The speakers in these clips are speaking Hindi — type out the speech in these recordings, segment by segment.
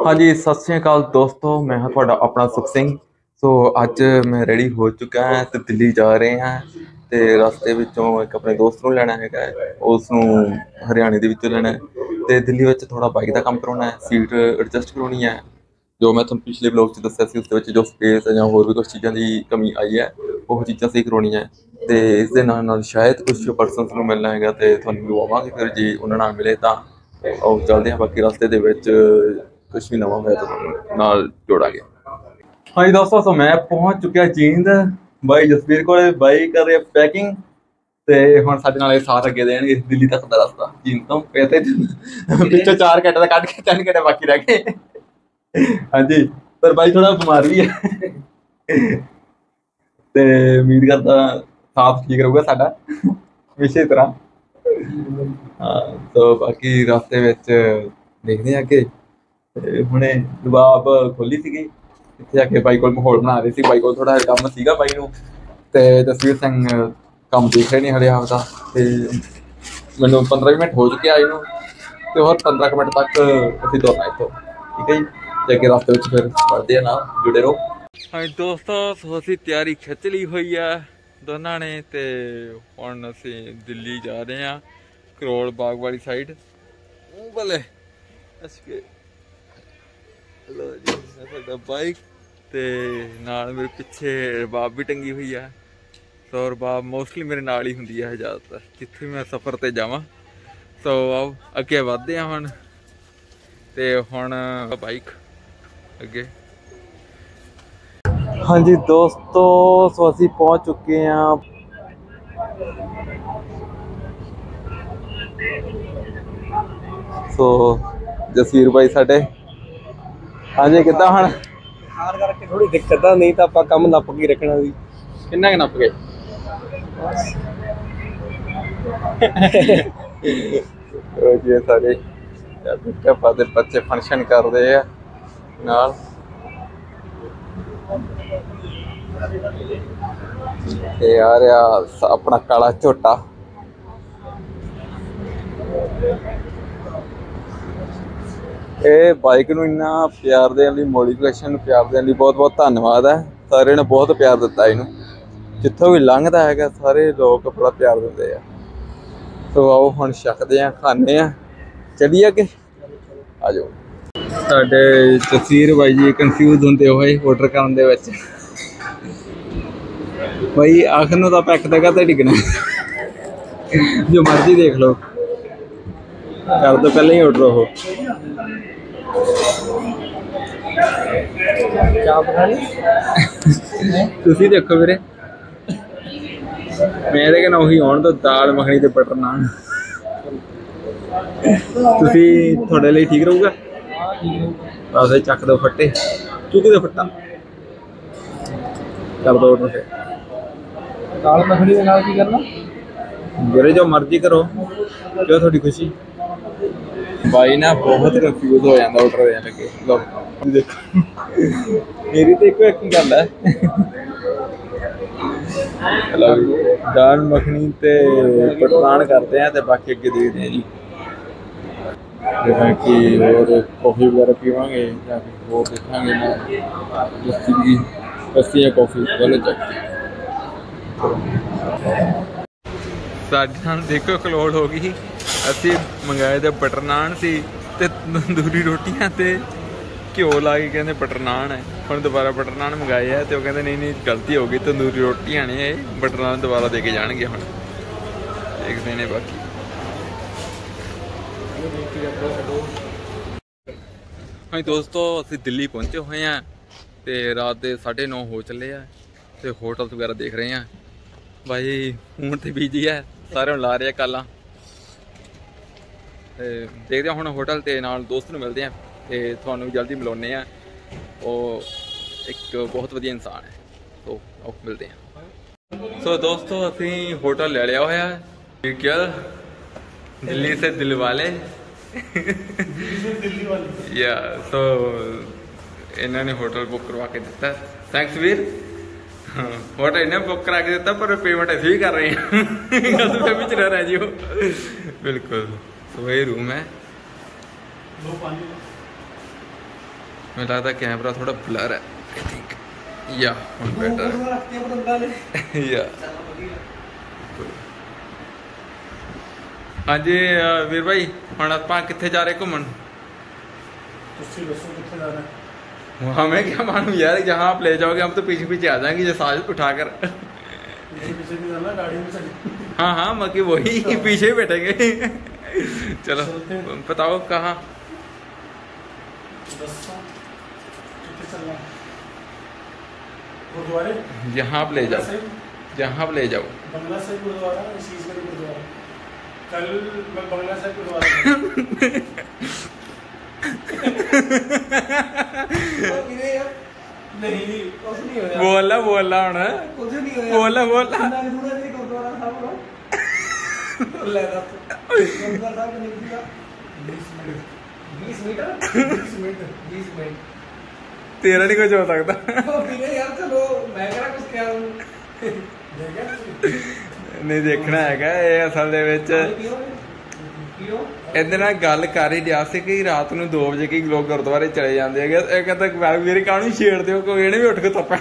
हाँ जी, सत श्री अकाल दोस्तों, मैं हाँ ਤੁਹਾਡਾ ਆਪਣਾ ਸੁਖ ਸਿੰਘ। ਸੋ ਅੱਜ ਮੈਂ ਰੈਡੀ ਹੋ ਚੁੱਕਾ ਹਾਂ ਤੇ ਦਿੱਲੀ ਜਾ ਰਹੇ ਹਾਂ ਤੇ ਰਸਤੇ ਵਿੱਚੋਂ ਇੱਕ ਆਪਣੇ ਦੋਸਤ ਨੂੰ ਲੈਣਾ ਹੈਗਾ ਉਸ ਨੂੰ ਹਰਿਆਣੇ ਦੇ ਵਿੱਚੋਂ ਲੈਣਾ ਤੇ ਦਿੱਲੀ ਵਿੱਚ ਥੋੜਾ ਬਾਈਕ ਦਾ ਕੰਮ ਕਰਾਉਣਾ ਹੈ, ਸੀਟ ਐਡਜਸਟ ਕਰਾਉਣੀ ਹੈ। ਜੋ ਮੈਂ ਤੁਹਾਨੂੰ ਪਿਛਲੇ ਬਲੌਗ 'ਚ ਦੱਸਿਆ ਸੀ ਉਸ ਦੇ ਵਿੱਚ ਜੋ ਸਪੇਸ ਹੈ ਜਾਂ ਹੋਰ ਵੀ ਕੁਛ ਚੀਜ਼ਾਂ ਦੀ ਕਮੀ ਆਈ ਹੈ ਉਹ ਚੀਜ਼ਾਂ ਸਹੀ ਕਰਾਉਣੀਆਂ ਹੈ ਤੇ ਇਸ ਦੇ ਨਾਲ ਨਾਲ ਸ਼ਾਇਦ ਕੁਛ ਪਰਸਨਸ ਨੂੰ ਮਿਲਣਾ ਹੈਗਾ ਤੇ ਤੁਹਾਨੂੰ ਮਿਲਵਾਵਾਂਗੇ। ਫਿਰ ਜੇ ਉਹਨਾਂ ਨਾਲ ਮਿਲੇ ਤਾਂ ਉਹ ਚੱਲਦੇ ਹਾਂ, ਬਾਕੀ ਰਸਤੇ ਦੇ ਵਿੱਚ ਕੁਛ ਵੀ ਨਵਾਂ ਹੋਇਆ ਤਾਂ ਤੁਹਾਨੂੰ ਨਾਲ ਜੋੜਾਂਗੇ। ਹਾਂਜੀ ਦੋਸਤੋ, ਸੋ ਮੈਂ ਪਹੁੰਚ ਚੁੱਕਿਆ ਜੀਂਦ, ਬਾਈ ਜਸਵੀਰ ਕੋਲ, ਬਾਈ ਕਰ ਰਿਹਾ ਪੈਕਿੰਗ ਤੇ ਹੁਣ ਸਾਡੇ ਨਾਲ ਇਹ ਸਾਥ ਅੱਗੇ ਦੇਣਗੇ ਦਿੱਲੀ ਤੱਕ ਦਾ ਰਸਤਾ ਜੀਂਦ ਤੋਂ। ਤੇ ਪਿੱਛੋਂ 4 ਘੰਟੇ ਦਾ ਕੱਢ ਕੇ 3 ਘੰਟੇ ਬਾਕੀ ਰਹਿ ਗਏ। ਹਾਂਜੀ, ਪਰ ਬਾਈ ਥੋੜਾ ਬਿਮਾਰ ਵੀ ਹੈ ਤੇ ਉਮੀਦ ਕਰਦਾ ਸਾਥ ਠੀਕ ਰਹੂਗਾ ਸਾਡਾ ਇਸੇ ਤਰ੍ਹਾਂ। ਹਾਂ, ਸੋ ਬਾਕੀ ਰਸਤੇ ਵਿੱਚ ਦੇਖਦੇ ਹਾਂ ਅੱਗੇ। ਹੁਣੇ ਦੁਬਾਬ ਖੋਲੀ ਸੀਗੀ, ਇੱਥੇ ਆ ਕੇ ਬਾਈ ਕੋਲ ਮਾਹੌਲ ਬਣਾ ਰਹੇ ਸੀ। ਬਾਈ ਕੋਲ ਥੋੜਾ ਜਿਹਾ ਕੰਮ ਸੀਗਾ ਬਾਈ ਨੂੰ, ਤੇ ਜਸਵੀਰ ਸਿੰਘ ਕੰਮ ਦੇਖ ਰਹੇ ਨੇ ਹਲੇ ਆਪਦਾ। ਤੇ ਮੈਨੂੰ 15-20 ਮਿੰਟ ਹੋ ਚੁੱਕੇ ਆਏ ਨੂੰ ਤੇ ਹੋਰ 15 ਮਿੰਟ ਤੱਕ ਅਸੀਂ ਤੁਰਨਾ ਇੱਥੋਂ, ਠੀਕ ਹੈ ਜੀ। ਤੇ ਅੱਗੇ ਰਸਤੇ ਵਿੱਚ ਫਿਰ ਪੜ੍ਹਦੇ ਆ, ਨਾਲ ਜੁੜੇ ਰਹੋ। ਹਾਂਜੀ ਦੋਸਤੋ, ਸੋ ਅਸੀਂ ਤਿਆਰੀ ਖਿੱਚ ਲਈ ਹੋਈ ਆ ਦੋਨਾਂ ਨੇ ਤੇ ਹੁਣ ਅਸੀਂ ਦਿੱਲੀ ਜਾ ਰਹੇ ਹਾਂ, ਕਰੋਲ ਬਾਗ ਵਾਲੀ ਸਾਈਡ। ਉਹ ਭਲੇ ਲੋ ਜੀ, ਸਾਡਾ ਬਾਈਕ ਤੇ ਨਾਲ ਮੇਰੇ ਪਿੱਛੇ ਰਬਾਬ ਵੀ ਟੰਗੀ ਹੋਈ ਆ। ਸੋ ਰਬਾਬ ਮੋਸਟਲੀ ਮੇਰੇ ਨਾਲ ਹੀ ਹੁੰਦੀ ਹੈ ਜ਼ਿਆਦਾਤਰ ਜਿੱਥੇ ਮੈਂ ਸਫ਼ਰ ਤੇ ਜਾਵਾਂ। ਸੋ ਆਓ ਅੱਗੇ ਵੱਧਦੇ ਹਾਂ ਹੁਣ, ਤੇ ਹੁਣ ਬਾਈਕ ਅੱਗੇ। ਹਾਂਜੀ ਦੋਸਤੋ, ਸੋ ਅਸੀਂ ਪਹੁੰਚ ਚੁੱਕੇ ਹਾਂ ਸੋ ਜਸਵੀਰ ਬਾਈ ਸਾਡੇ। ਹਾਂਜੀ ਕਿੱਦਾਂ ਹੁਣ? ਖਾਣ ਕਰਕੇ ਥੋੜੀ ਦਿੱਕਤ ਆ, ਨਹੀਂ ਤਾਂ ਆਪਾਂ ਕੰਮ ਨੱਪ ਕੇ ਰੱਖਣਾ ਸੀ। ਕਿੰਨਾ ਕੁ ਨੱਪ ਗਏ? ਜੀ ਸਾਰੇ ਆਪਾਂ ਦੇ ਬੱਚੇ ਫੰਕਸ਼ਨ ਕਰਦੇ ਆ ਨਾਲ। ਤੇ ਆ ਰਿਹਾ ਆਪਣਾ ਕਾਲਾ ਝੋਟਾ। ਇਹ ਬਾਈਕ ਨੂੰ ਇੰਨਾ ਪਿਆਰ ਦੇਣ ਲਈ, ਮੋਡੀਫਿਕੇਸ਼ਨ ਨੂੰ ਪਿਆਰ ਦੇਣ ਲਈ ਬਹੁਤ ਬਹੁਤ ਧੰਨਵਾਦ ਹੈ। ਸਾਰਿਆਂ ਨੇ ਬਹੁਤ ਪਿਆਰ ਦਿੱਤਾ ਇਹਨੂੰ, ਜਿੱਥੋਂ ਵੀ ਲੰਘਦਾ ਹੈਗਾ ਸਾਰੇ ਲੋਕ ਬੜਾ ਪਿਆਰ ਦਿੰਦੇ ਆ। ਸੋ ਆਓ ਹੁਣ ਛਕਦੇ ਆ, ਖਾਂਦੇ ਆ, ਚੱਲੀਏ ਅੱਗੇ, ਆ ਜਾਓ। ਸਾਡੇ ਤਸਵੀਰ ਬਾਈ ਜੀ ਕਨਫਿਊਜ਼ ਹੁੰਦੇ ਹੋਏ ਆਰਡਰ ਕਰਨ ਦੇ ਵਿੱਚ। ਬਾਈ ਆਖਰ ਨੂੰ ਤਾਂ ਪੈਕ ਦੇਗਾ ਤੇ ਡਿੱਗਣਾ, ਜੋ ਮਰਜ਼ੀ ਦੇਖ ਲਓ, ਕਰ ਤੋਂ ਪਹਿਲਾਂ ਹੀ ਆਰਡਰ ਉਹ। ਤੁਸੀਂ ਦੇਖੋ ਵੀਰੇ, ਮੈਂ ਇਹਦੇ ਕਹਿੰਦਾ ਉਹੀ ਆਉਣ ਤੋਂ ਦਾਲ ਮੱਖਣੀ ਤੇ ਬਟਰ ਨਾਨ। ਤੁਸੀਂ ਤੁਹਾਡੇ ਲਈ ਠੀਕ ਰਹੂਗਾ? ਬਸ ਚੱਕ ਦੋ ਫੱਟੇ, ਚੁੱਕ ਦੋ ਫੱਟਾ, ਕਰ ਦੋ ਆਰਡਰ। ਦਾਲ ਮੱਖਣੀ ਦੇ ਨਾਲ ਕੀ ਕਰਨਾ ਵੀਰੇ? ਜੋ ਮਰਜ਼ੀ ਕਰੋ, ਜੋ ਤੁਹਾਡੀ ਖੁਸ਼ੀ। ਬਾਈ ਨਾ ਬਹੁਤ ਕਨਫਿਊਜ਼ ਹੋ ਜਾਂਦਾ ਆਰਡਰ ਦੇਣ ਲੱਗੇ। ਲਓ ਦੇਖੋ, ਮੇਰੀ ਤਾਂ ਇੱਕੋ ਇੱਕ ਹੀ ਗੱਲ ਹੈ, ਦਾਲ ਮੱਖਣੀ ਤੇ ਬਟਰ ਨਾਨ ਕਰਦੇ ਆ ਤੇ ਬਾਕੀ ਅੱਗੇ ਦੇਖਦੇ ਆ ਜੀ। ਜਿਵੇਂ ਕਿ ਹੋਰ ਕੌਫੀ ਵਗੈਰਾ ਪੀਵਾਂਗੇ ਜਾਂ ਹੋਰ ਦੇਖਾਂਗੇ ਨਾ, ਲੱਸੀ ਜਾਂ ਕੌਫੀ ਪਹਿਲੇ ਚੱਕ। ਸਾਡੇ ਨਾਲ ਦੇਖੋ ਕਲੋੜ ਹੋ ਗਈ। ਅਸੀਂ ਮੰਗਾਏ ਤੇ ਬਟਰ ਨਾਨ ਸੀ ਤੇ ਤੰਦੂਰੀ ਰੋਟੀਆਂ ਤੇ ਘਿਓ ਲਾ ਕੇ ਕਹਿੰਦੇ ਬਟਰ ਨਾਨ ਹੈ। ਹੁਣ ਦੁਬਾਰਾ ਬਟਰ ਨਾਨ ਮੰਗਾਏ ਆ ਤੇ ਉਹ ਕਹਿੰਦੇ ਨਹੀਂ ਗਲਤੀ ਹੋ ਗਈ, ਤੰਦੂਰੀ ਰੋਟੀਆਂ ਨੇ, ਇਹ ਬਟਰ ਨਾਨ ਦੁਬਾਰਾ ਦੇ ਕੇ ਜਾਣਗੇ। ਹੁਣ ਦੇਖਦੇ ਨੇ ਬਾਕੀ। ਹਾਂਜੀ ਦੋਸਤੋ, ਅਸੀਂ ਦਿੱਲੀ ਪਹੁੰਚੇ ਹੋਏ ਹਾਂ ਤੇ ਰਾਤ ਦੇ 9:30 ਹੋ ਚੱਲੇ ਆ ਤੇ ਹੋਟਲ ਵਗੈਰਾ ਦੇਖ ਰਹੇ ਹਾਂ। ਬਾਈ ਹੁਣ ਤੇ ਬੀਜੀ ਹੈ, ਸਾਰਿਆਂ ਨੂੰ ਲਾ ਰਹੇ ਆ ਕਾਲਾਂ ਤੇ ਦੇਖਦੇ ਹਾਂ ਹੁਣ ਹੋਟਲ, ਤੇ ਨਾਲ ਦੋਸਤ ਨੂੰ ਮਿਲਦੇ ਆ ਤੇ ਤੁਹਾਨੂੰ ਜਲਦੀ ਮਿਲਾਉਂਦੇ ਆ। ਉਹ ਇੱਕ ਬਹੁਤ ਵਧੀਆ ਇਨਸਾਨ ਹੈ, ਸੋ ਆਓ ਮਿਲਦੇ ਹਾਂ। ਸੋ ਦੋਸਤੋ, ਅਸੀਂ ਹੋਟਲ ਲੈ ਲਿਆ ਹੋਇਆ ਕਿਆ ਦਿੱਲੀ ਸੇ ਦਿਲ ਵਾਲੇ या तो इन्होंने होटल बुक करवा के दिता। थैंक्स वीर, होटल इन्हें बुक करा के दिता पर पेमेंट ऐसे ही कर रहे हैं रह जी। बिल्कुल, तो वही रूम है। मुझे लगता कैमरा थोड़ा ब्लर है आई थिंक या बेटर या हाँ जी वीर भाई हम आप कितने जा रहे घूमन हमें क्या मालूम यार जहाँ आप ले जाओगे हम तो पीछे पीछे आ जाएंगे जैसा उठाकर हाँ हाँ बाकी वही पीछे ही बैठेंगे चलो बताओ कहाँ जहाँ आप ले जाओ जहाँ आप ले जाओ बंगला साहिब गुरुद्वारा शीशगढ़ गुरुद्वारा कल मैं बंगला साहिब गुरुद्वारा नहीं कुछ नहीं होया बोला बोला हुन कुछ नहीं होया बोला बोला गुरुद्वारा साहब ले दस गुरुद्वारा साहब नहीं दिया 20 मीटर तेरा नहीं कुछ हो सकता यार चलो मैं कह कुछ क्या नहीं देखना है ये असल दे विच ਇਹਦੇ ਨਾਲ ਗੱਲ ਕਰ ਹੀ ਰਿਹਾ ਸੀ ਕਿ ਰਾਤ ਨੂੰ 2 ਵਜੇ ਕਿ ਲੋਕ ਗੁਰਦੁਆਰੇ ਚਲੇ ਜਾਂਦੇ ਹੈਗੇ ਇਹ ਕਹਿੰਦਾ ਮੇਰੇ ਕਾਹਨੂੰ ਛੇੜਦੇ ਹੋ ਕੋਈ ਇਹਨੇ ਵੀ ਉੱਠ ਕੇ ਤੱਪਾ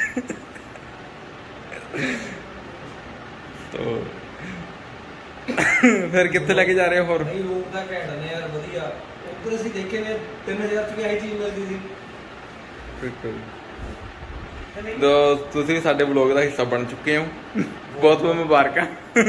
तो फिर कितने लेके जा रहे हो और नहीं लोग ਤਾਂ ਘੈਂਟ ਨੇ ਯਾਰ ਵਧੀਆ ਉੱਧਰ ਅਸੀਂ ਦੇਖੇ ਨੇ 3000 ਚ ਵੀ ਆਈ ਚੀਜ਼ ਮਿਲਦੀ ਸੀ ਬਿਲਕੁਲ तो ਤੁਸੀਂ ਵੀ ਸਾਡੇ ਵਲੌਗ ਦਾ ਹਿੱਸਾ ਬਣ ਚੁੱਕੇ ਹੋ बहुत बहुत मुबारक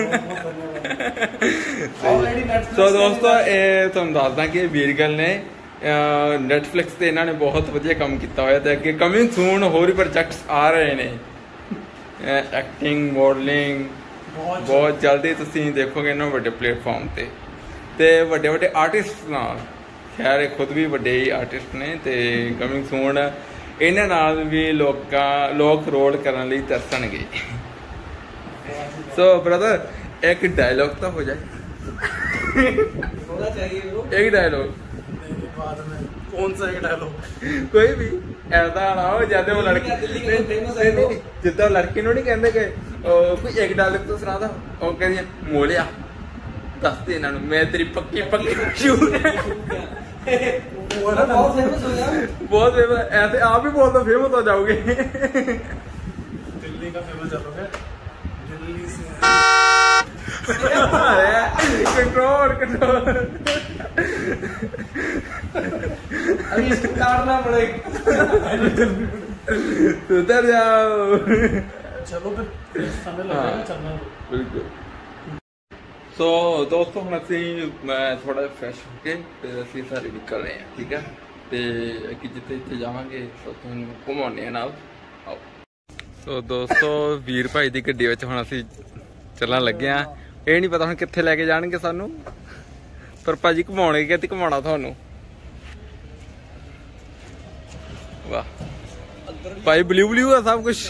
तो दोस्तों तुहानू दसदा कि वीरगल ने नैटफ्लिक्स ते इन्होंने बहुत वधिया काम किया होया ते अगे कमिंग सून होर प्रोजेक्ट्स आ रहे ने एक्टिंग मॉडलिंग बहुत जल्दी तुसीं देखोगे इन्होंने वड्डे प्लेटफॉर्म ते वड्डे वड्डे आर्टिस्ट नाल खैर खुद भी वड्डे ही आर्टिस्ट ने ते कमिंग सून इन्हां नाल भी लोग रोल करने लई तरसणगे सो ब्रदर एक डायलॉग तो हो जाए होना चाहिए ब्रो एक डायलॉग बाद में कौन सा एक डायलॉग कोई भी ऐसा ना हो जैसे वो लड़की जिद्दां लड़की नूं नहीं कहंदे कि कोई एक डायलॉग तो सुना दो और कहदी मोलिया दस दे इन्हां नूं मैं तेरी पक्की शूट बहुत फेमस हो गया बहुत फेमस ऐसे आप भी बहुत फेमस हो जाओगे दिल्ली का फेमस चलोगे कंट्रोल अभी इसको काटना पड़ेगा उधर जाओ चलो फिर समय लगेगा चलना बिल्कुल तो दोस्तों हम मैं थोड़ा फ्रेश होके फिर असं सारे निकल रहे हैं ठीक है तो जिते जिते जावांगे तो घुमाने नाल आओ तो दोस्तों वीर भाई की गड्डी विच हुण असीं चलण लगे हाँ ये नहीं पता हुण कित्थे लैके जाणगे सानू पर भाजी घुमाउणे कि घुमाउणा तुहानू वाह भाई ब्लू ब्लू है सब कुछ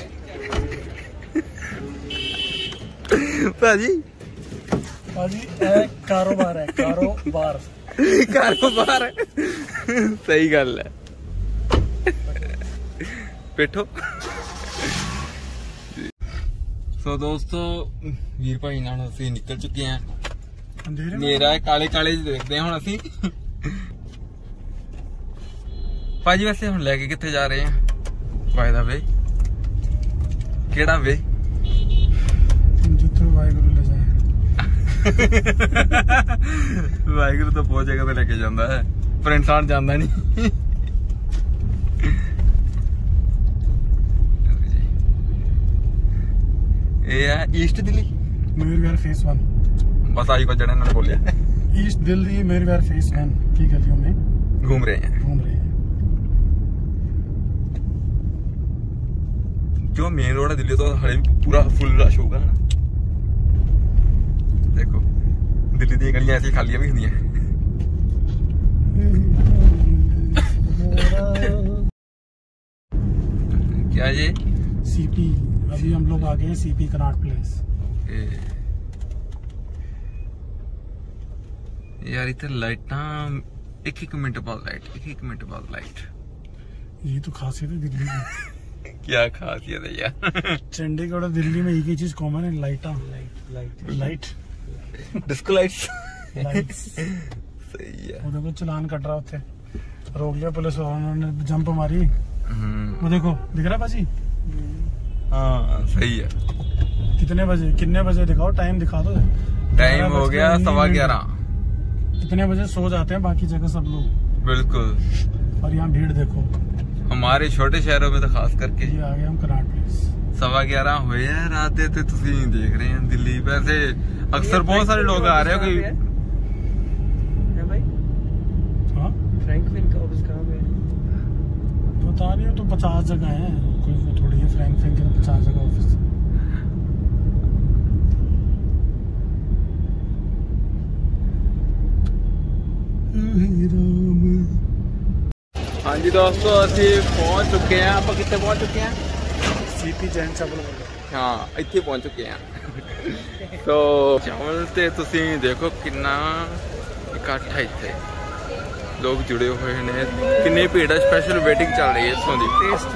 भाजी कारोबार है कारोबार कारोबार सही गल है बैठो सो दोस्तों वीर भाई नाल असीं निकल चुके हैं मेरा काले काले देखते हैं हुण असीं भाजी वैसे हुण लैके कित्थे जा रहे हैं बाय द वे केड़ा वे जिथे वाहिगुरू ले जाए वाहिगुरू तो बहुत जगह पे लेके जाता है पर इंसान जाता नहीं ये है ईस्ट दिल्ली मयूरविहार फेस 1 बस आई को जड़े इन्होंने बोलिया ईस्ट दिल्ली मयूरविहार फेस 1 की गलियों में घूम रहे हैं जो मेन रोड है दिल्ली तो हले पूरा फुल रश होगा ना देखो दिल्ली दी गलियां ऐसी खालियां भी होंगी क्या ये सीपी अभी हम लोग आ गए सीपी कनाट प्लेस यार इतने लाइटा एक मिनट बाद लाइट ये तो खासियत है दिल्ली की क्या खासियत है यार चंडीगढ़ और दिल्ली में एक ही चीज कॉमन है लाइटा लाइट डिस्को लाइट्स लाइट्स सही है उधर को चलान कट रहा होते रोक लिया पुलिस वालों ने, जंप मारी। वो देखो दिख रहा है भाजी? हाँ सही है। कितने बजे दिखाओ, टाइम दिखा दो। टाइम हो गया 11:15। कितने बजे सो जाते हैं बाकी जगह सब लोग। बिल्कुल। और यहाँ भीड़ देखो, हमारे छोटे शहरों में तो खास करके। ये आ गए हम कनाट प्लेस। 11:15 हुए हैं रात ਦੇ ਤੇ ਤੁਸੀਂ देख रहे हैं दिल्ली। वैसे अक्सर बहुत सारे लोग आ रहे हो कोई है भाई। हाँ फ्रैंकलिन का ऑफिस कहाँ पे है? पता नहीं, तो 50 जगह है, कोई थोड़ी है। फ्रैंकलिन के 50 जगह ऑफिस। हाँ जी दोस्तों, ਅਸੀਂ पहुंच चुके हैं। आप कितने पहुंच चुके हैं? सीपी जैन चावल। हाँ ਇੱਥੇ पहुंच चुके हैं। तो चावल ਤੇ ਤੁਸੀਂ ਦੇਖੋ ਕਿੰਨਾ ਇਕੱਠ ਹੈ ਇੱਥੇ, ਲੋਕ ਜੁੜੇ ਹੋਏ ਨੇ, ਕਿੰਨੀ ਭੀੜ ਹੈ। ਸਪੈਸ਼ਲ ਵੇਟਿੰਗ ਚੱਲ ਰਹੀ ਹੈ ਇੱਥੋਂ ਦੀ।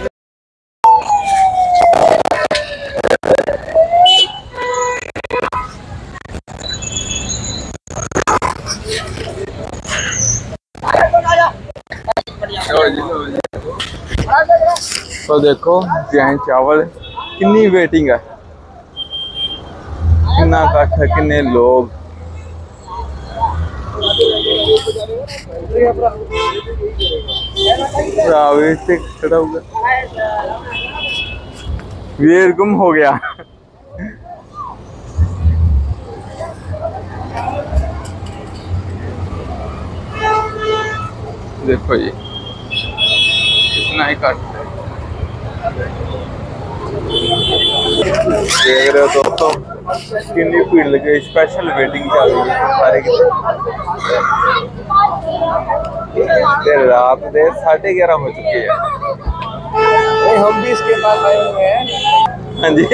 तो देखो जैन चावल, कितनी वेटिंग है, कितना इकट्ठ है, कितने लोग। वीर गुम हो गया। देखो ये कितना इकट्ठ है, देख रहे हो दोस्तों कितनी भीड़ लगी। स्पेशल वेटिंग चल रही है सारे की। रात के 11:30 हो चुके हैं। हम भी इसके पास आए हुए हैं। हाँ जी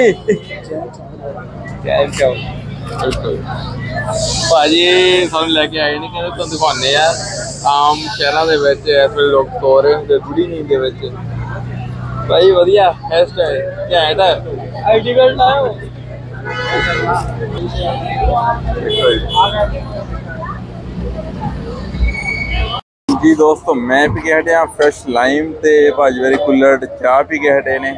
भाजी सानू लैके आए ने, कहते तुम दिखाने आ आम शहरों के इस वे लोग सो रहे होंगे बुढ़ी नींद के विच। भाई वधिया हेयर स्टाइल घैंट है। आईडी कार्ड लाओ जी दोस्तों। मैं पी के हटिया फ्रेश लाइम ते भाजी वाली कुल्लड़ चाह पी के हटे ने।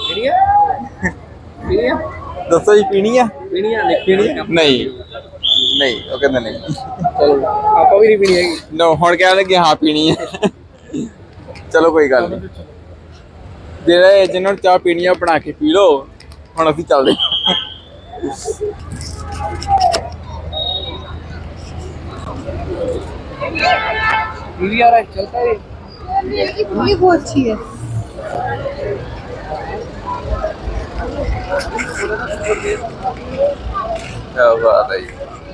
दसो जी पीनी है? नहीं नहीं वो कहते नहीं। आपा भी नहीं पीनी है? नो हुण कह लगे हाँ पीनी है। चलो कोई गल नहीं, जेड़े जिन्होंने चाह पीनी है बना के पी लो। हुण असीं चलदे चलता है। ये बहुत अच्छी है। क्या बात है।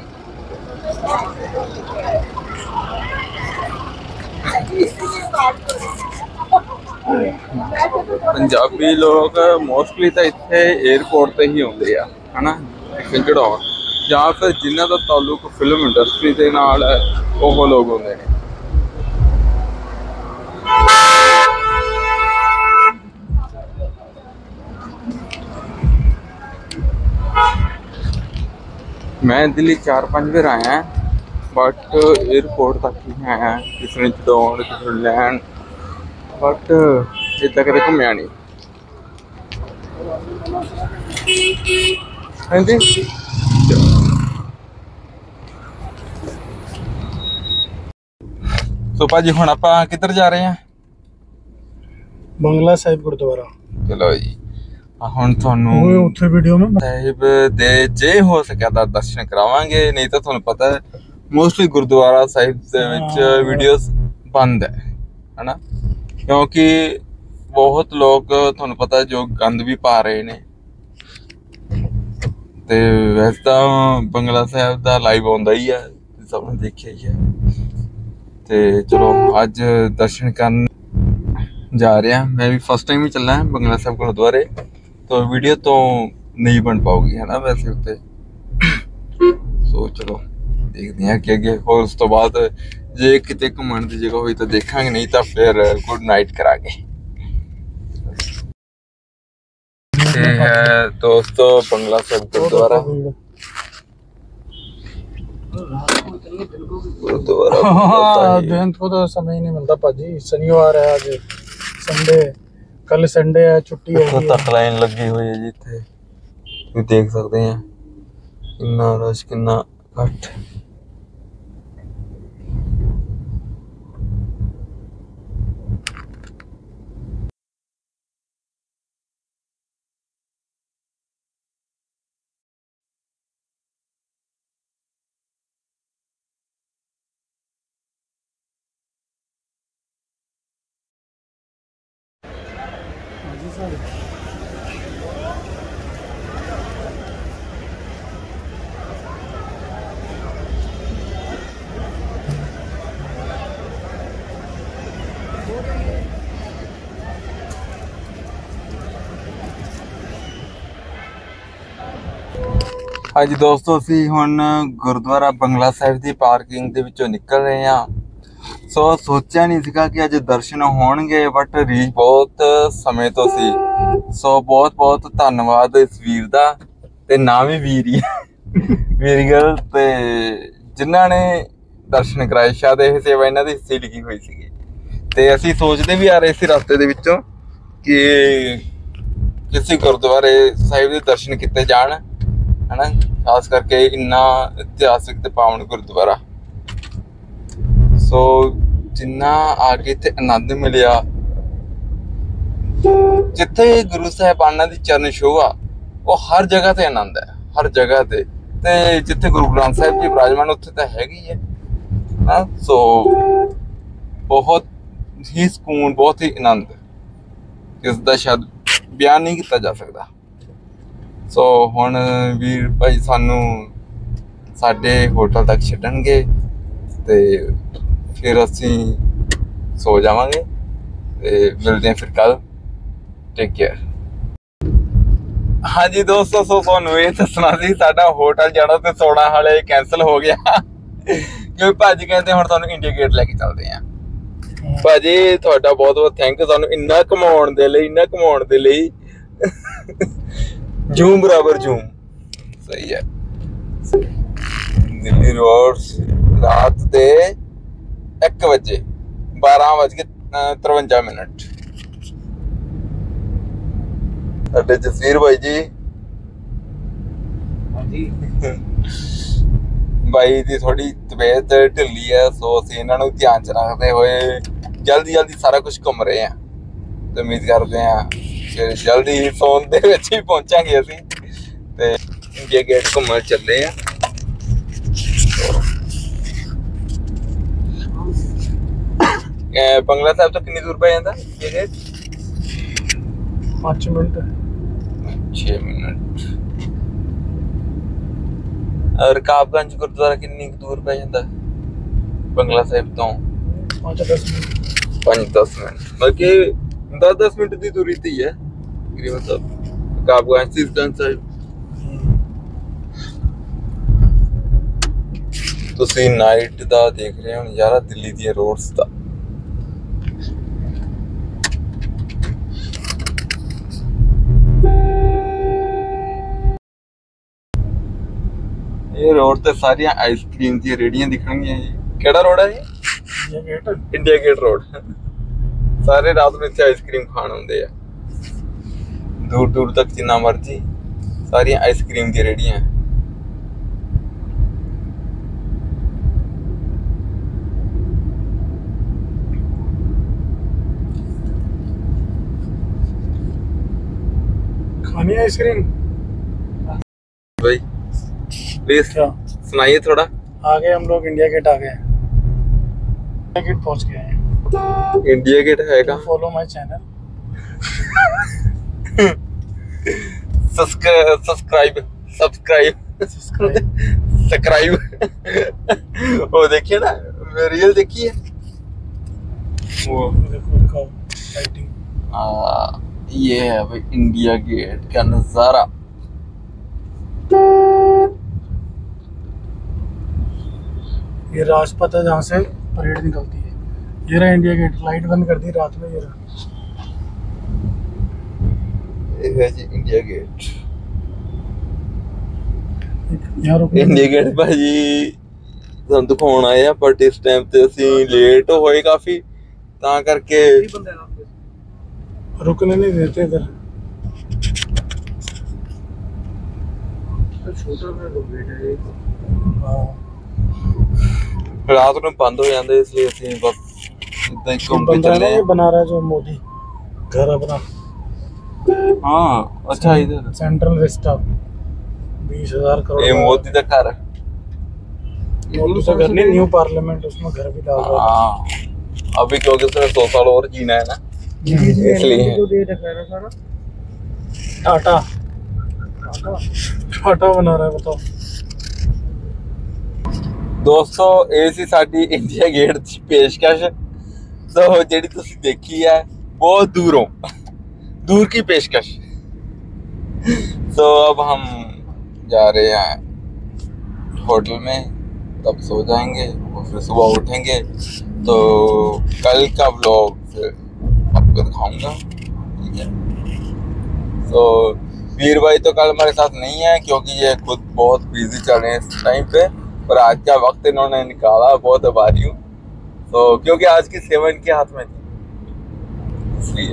पंजाबी लोग मोस्टली तो इत्थे एयरपोर्ट ते ही आउंदे आ, है ना, चढ़ाउण, या फिर जिन्हां दा ताल्लुक फिल्म इंडस्ट्री दे नाल है ओह लोग आउंदे ने। मैं दिल्ली 4-5 बार आया, बट एयरपोर्ट तक ही आया, किसी ने चढ़ाउण किसी ने लैण, बट इदा कदे घूमिया नहीं। हाँ जी तो भाजी हुण आपां किधर जा रहे हैं? बंगला साहिब गुरुद्वारा। चलो जी हुण तुहानूं उत्थे वीडियो में साहिब दे जे हो सकिया तां दर्शन करावांगे, नहीं तो तुहानूं पता है मोस्टली गुरुद्वारा साहिब दे विच वीडियोस बंद है ना, क्योंकि बहुत लोग तुहानूं पता है जो गंद भी पा रहे ने। ते वैसे तो बंगला साहिब दा लाइव आउंदा ही है, सबने देखिया ही है। ते चलो अज दर्शन करन जा रहे हैं। मैं भी फर्स्ट टाइम ही चलना है बंगला साहिब गुरुद्वारे, तो वीडियो तो नहीं बन पाओगी है ना वैसे उत्ते। सो चलो देखते हैं कि अगे और उस तो बाद जे किते घूमण दी जगह होई तो देखांगे, नहीं तो फिर गुड नाइट करांगे। ये है दोस्तों बंगला साहिब गुरुद्वारा। गुरुद्वारा हाँ, दिन को तो समय ही नहीं मिलता भाजी। शनिवार है आज, संडे, कल संडे है, छुट्टी होगी। तक लाइन लगी हुई है जी इत्थे, तुसीं देख सकते हैं कितना रश कितना घट। हाँ जी दोस्तों, ਅਸੀਂ ਹੁਣ ਗੁਰਦੁਆਰਾ ਬੰਗਲਾ ਸਾਹਿਬ ਦੀ ਪਾਰਕਿੰਗ ਦੇ ਵਿੱਚੋਂ ਨਿਕਲ ਰਹੇ ਹਾਂ। ਸੋ ਸੋਚਿਆ ਨਹੀਂ ਸੀਗਾ ਕਿ ਅੱਜ ਦਰਸ਼ਨ ਹੋਣਗੇ, ਬਟ ਰੀਝ ਬਹੁਤ ਸਮੇਂ ਤੋਂ ਸੀ। ਸੋ ਬਹੁਤ ਬਹੁਤ ਧੰਨਵਾਦ ਇਸ ਵੀਰ ਦਾ, ਤੇ ਨਾਮ ਵੀ ਵੀਰ ਹੀ ਵੀਰਗਲ, ਤੇ ਜਿਨ੍ਹਾਂ ਨੇ ਦਰਸ਼ਨ ਕਰਾਏ। ਸ਼ਾਇਦ ਇਹ ਸੇਵਾ ਇਹਨਾਂ ਦੇ ਹਿੱਸੇ ਲਿਖੀ ਹੋਈ ਸੀਗੀ, ਤੇ ਅਸੀਂ ਸੋਚਦੇ ਵੀ ਆ ਰਹੇ ਸੀ ਰਸਤੇ ਦੇ ਵਿੱਚੋਂ ਕਿ ਕਿਸੇ ਗੁਰਦੁਆਰੇ ਸਾਹਿਬ ਦੇ ਦਰਸ਼ਨ ਕੀਤੇ ਜਾਣ, है ना, खास करके इन्ना इतिहासिक ते पावन गुरुद्वारा। सो जिन्ना आके इत्थे आनंद मिलिया, जिथे गुरु साहिबाना दी चरण शोभा, वो हर जगह ते आनंद है, हर जगह ते जिथे गुरु ग्रंथ साहिब जी विराजमान उत्थे तो हैगी है ना। सो बहुत ही सुकून, बहुत ही आनंद, जिसका शायद बयान नहीं किया जा सकता। सो हुण वीर भाई सानू साडे होटल तक छड्डणगे ते फिर असीं सो जावांगे ते मिलदे हैं फिर कल। Take care. हाँ जी दोस्तों, सो तुहानू ये दसना सी साडा होटल जाना ते सोना हाले कैंसल हो गया क्योंकि भाजी कहते हुण तुहानू इंडिया गेट लैके चलदे हैं। भाजी तुहाडा बहुत बहुत थैंक यू, सानू इन्ना घुमाउण दे लई, इन्ना घुमाउण दे लई। जूम बराबर जूम, सही है। दिल्ली रोड्स रात दे 1 बजे 12:53 अड्डे जसवीर भाई जी भाई दी थोड़ी तबीयत ढिल्ली है, सो असीं इन्हां नूं ध्यान च रखदे होए जल्दी जल्दी सारा कुछ घूम रहे हैं, तो उम्मीद करते हैं फिर जल्दी ही सोन दे विच ही पहुंचांगे असीं ते इंडिया गेट घूमण चले हैं। बंगला साहिब तो कितनी दूर पे जाता ये गेट? 5 minute 6 minute. और रकाबगंज गुरुद्वारा कितनी दूर पे जाता बंगला साहिब तो? 5-10 मिनट 5-10 मिनट, बल्कि 10-10 मिनट की दूरी ते ही है तकरीबन सब रकाबगंज सीसगंज साहिब। ਤੁਸੀਂ ਨਾਈਟ ਦਾ ਦੇਖ ਰਹੇ ਹੋ ਨਜ਼ਾਰਾ ਦਿੱਲੀ ਦੀਆਂ ਰੋਡਸ ਦਾ। ਇਹ ਰੋਡ ਤੇ ਸਾਰੀਆਂ ਆਈਸਕ੍ਰੀਮ ਦੀਆਂ ਰੇੜੀਆਂ ਦਿਖਣਗੀਆਂ ਜੀ। ਕਿਹੜਾ ਰੋਡ ਹੈ ਜੀ? India gate road. ਸਾਰੇ ਰਾਤ ਨੂੰ ਇੱਥੇ ਆਈਸਕ੍ਰੀਮ ਖਾਣ ਆਉਂਦੇ ਆ, ਦੂਰ ਦੂਰ ਤੱਕ ਜਿੰਨਾ ਮਰਜੀ ਸਾਰੀਆਂ ਆਈਸਕ੍ਰੀਮ ਦੀਆਂ ਰੇੜੀਆਂ। खानी है आइसक्रीम भाई प्लीज सुनाइए थोड़ा। आ गए हम लोग, इंडिया गेट आ गए, इंडिया गेट पहुंच गए हैं। इंडिया गेट है का? फॉलो माय चैनल, सब्सक्राइब वो देखिए ना, रियल देखिए वो देखो लाइटिंग। ये है भाई इंडिया गेट का नजारा। ये राजपथ है जहाँ से परेड निकलती है। ये रहा इंडिया गेट, लाइट बंद कर दी रात में। ये रहा, ये है जी इंडिया गेट। यहाँ रुक। इंडिया गेट भाई ਤੁਹਾਨੂੰ ਦਿਖਾਉਣ ਆਏ ਆ, ਬਟ ਇਸ ਟਾਈਮ ਤੇ ਅਸੀਂ ਲੇਟ ਹੋਏ ਕਾਫੀ, ਤਾਂ ਕਰਕੇ रुकने नहीं देते इधर। हाँ, ਰਾਤ ਨੂੰ ਬੰਦ ਹੋ ਜਾਂਦੇ, ਇਸ ਲਈ ਅਸੀਂ ਬਸ ਇਦਾਂ ਹੀ ਘੁੰਮ ਕੇ बंदा है ना ਚੱਲੇ ये ਆ। बना रहा है जो मोदी घर अपना ਹਾਂ ਅੱਛਾ, ਇਧਰ सेंट्रल विस्टा 20,000 करोड़ ਇਹ का। ਮੋਦੀ ਦਾ घਰ। मोदी का घर नहीं, न्यू पार्लियामेंट उसमें घर भी डाल रहा है। हाँ अभी क्योंकि उसने 100 साल और जीना है ना, इसलिए टाटा टाटा बना रहा है, बताओ। ਦੋਸਤੋ ਇਹ ਸੀ ਸਾਡੀ ਇੰਡੀਆ गेट ਦੀ पेशकश। तो ਜਿਹੜੀ ਤੁਸੀਂ ਦੇਖੀ है बहुत दूर की पेशकश। तो अब हम जा रहे हैं होटल में, तब सो जाएंगे और फिर सुबह उठेंगे। तो कल का व्लॉग फिर आपको दिखाऊंगा, ठीक है। तो वीर भाई तो कल हमारे साथ नहीं है क्योंकि ये खुद बहुत बिजी चल रहे हैं इस टाइम पे, पर आज का वक्त इन्होंने निकाला, बहुत आभारी हूँ। तो क्योंकि आज की सेवा इनके हाथ में थी, इसलिए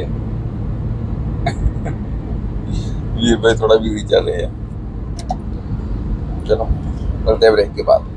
वीर भाई थोड़ा बिजी चल रहे हैं। चलो करते हैं ब्रेक के बाद।